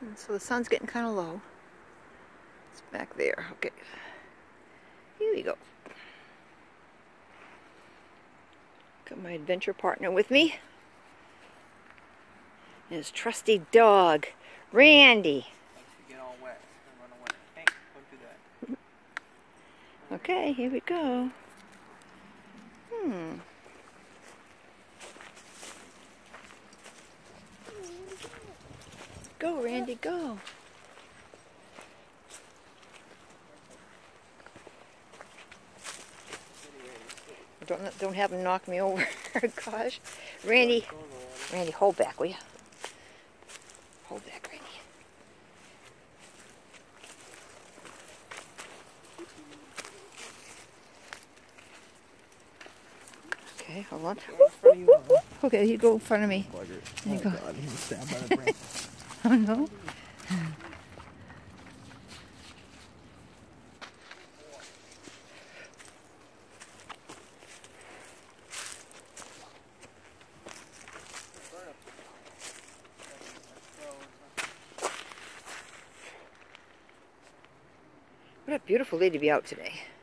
So the sun's getting kind of low. It's back there. Okay. Here we go. Got my adventure partner with me. And his trusty dog, Randy. Get all wet and run away. Hey, don't do that. Okay, here we go. Go, Randy, go. Don't have him knock me over. Gosh. Randy, hold back, will you? Hold back, Randy. Okay, hold on. Okay, you go in front of me. There you go. God, he was stabbed by the branch. Oh no. What a beautiful day to be out today.